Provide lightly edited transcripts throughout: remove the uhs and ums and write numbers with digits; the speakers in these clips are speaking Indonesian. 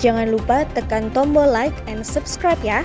Jangan lupa tekan tombol like and subscribe ya.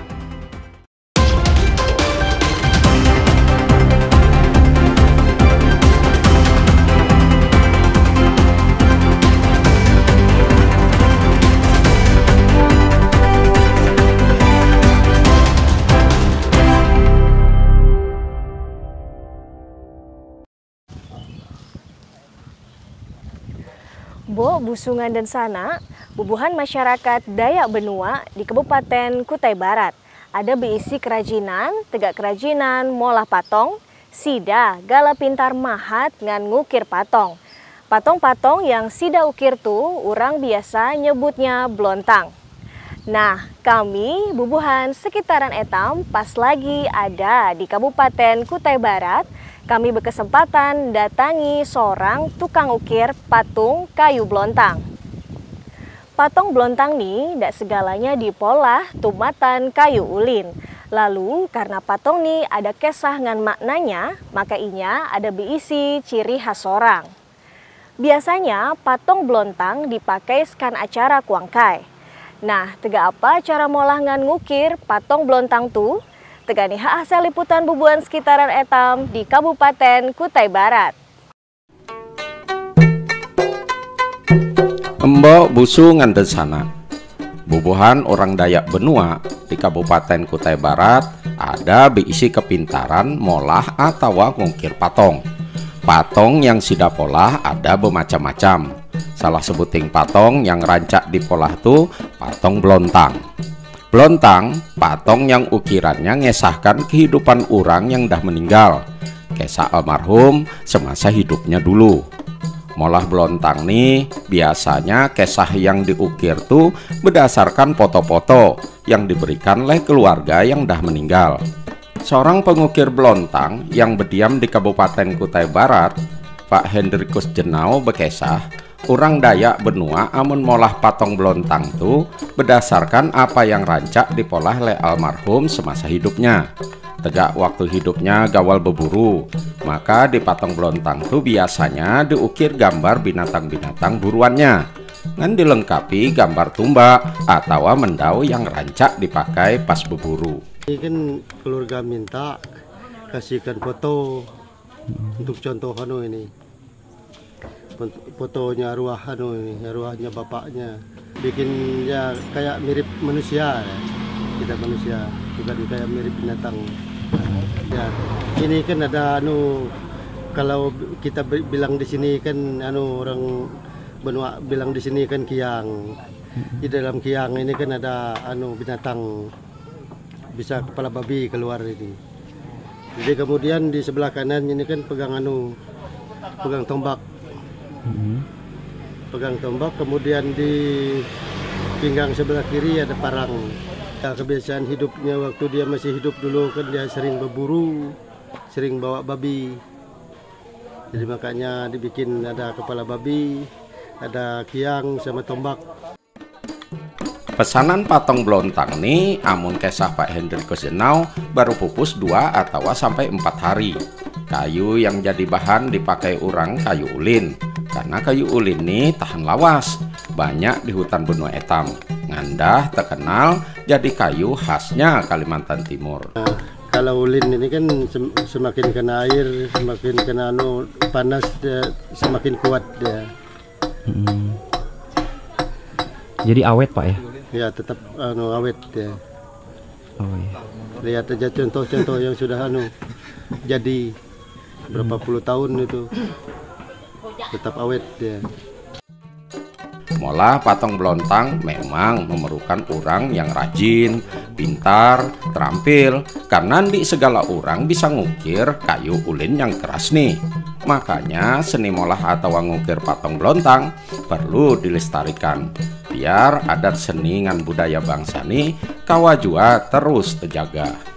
Bo, Busungan dan Sana, bubuhan masyarakat Dayak Benua di Kabupaten Kutai Barat. Ada beisi kerajinan, tegak kerajinan, molah patong, sida, gala pintar mahat ngan ngukir patong. Patong-patong yang sida ukir tuh, orang biasa nyebutnya blontang. Nah, kami bubuhan sekitaran etam pas lagi ada di Kabupaten Kutai Barat. Kami berkesempatan datangi seorang tukang ukir patung kayu blontang. Patung blontang nih tidak segalanya dipolah tumatan kayu ulin. Lalu karena patung nih ada kisah ngan maknanya, maka inya ada beisi ciri khas orang. Biasanya patung blontang dipakai sekan acara kuangkai. Nah, tega apa cara molah ngan ngukir patung blontang tuh? Tegani hasil liputan bubuhan sekitaran etam di Kabupaten Kutai Barat. Mbok Busungan dan Sana, bubuhan orang Dayak Benua di Kabupaten Kutai Barat ada beisi kepintaran molah atau ngukir patong. Patong yang sida polah ada bermacam-macam. Salah sebuting patong yang rancak dipolah tuh patong blontang. Blontang, patong yang ukirannya ngesahkan kehidupan orang yang dah meninggal, kisah almarhum semasa hidupnya dulu. Molah blontang nih biasanya kisah yang diukir tuh berdasarkan foto-foto yang diberikan oleh keluarga yang dah meninggal. Seorang pengukir blontang yang berdiam di Kabupaten Kutai Barat, Pak Hendrikus Jenau berkisah, orang Dayak Benua amun molah patong blontang tuh berdasarkan apa yang rancak dipolah oleh almarhum semasa hidupnya. Tegak waktu hidupnya gawal berburu, maka di patong blontang tuh biasanya diukir gambar binatang-binatang buruannya, ngan dilengkapi gambar tumbak atau mendau yang rancak dipakai pas berburu. Ini kan keluarga minta kasihkan foto untuk contoh ini. Fotonya arwah arwahnya bapaknya, bikinnya kayak mirip manusia ya. Tidak manusia, bukan kayak mirip binatang ya. Ini kan ada kalau kita bilang di sini kan orang Benua bilang di sini kan kiang. Di dalam kiang ini kan ada binatang, bisa kepala babi keluar ini. Jadi kemudian di sebelah kanan ini kan pegang tombak. Pegang tombak, kemudian di pinggang sebelah kiri ada parang. Ya, kebiasaan hidupnya waktu dia masih hidup dulu kan dia sering berburu, sering bawa babi. Jadi makanya dibikin ada kepala babi, ada kiang sama tombak. Pesanan patong blontang nih amun kisah Pak Hendrikus Jenau baru pupus 2 atau sampai 4 hari. Kayu yang jadi bahan dipakai orang kayu ulin. Karena kayu ulin ini tahan lawas, banyak di hutan benua etam. Ngandah terkenal jadi kayu khasnya Kalimantan Timur. Nah, kalau ulin ini kan semakin kena air, semakin kena panas, dia semakin kuat dia. Jadi awet Pak ya? Ya tetap awet dia. Oh iya. Lihat aja contoh-contoh yang sudah jadi berapa puluh tahun itu. Tetap awet dia. Molah patong blontang memang memerlukan orang yang rajin, pintar, terampil, karena di segala orang bisa ngukir kayu ulin yang keras nih. Makanya seni molah atau ngukir patong blontang perlu dilestarikan, biar adat seni ngan budaya bangsa nih kawajua terus terjaga.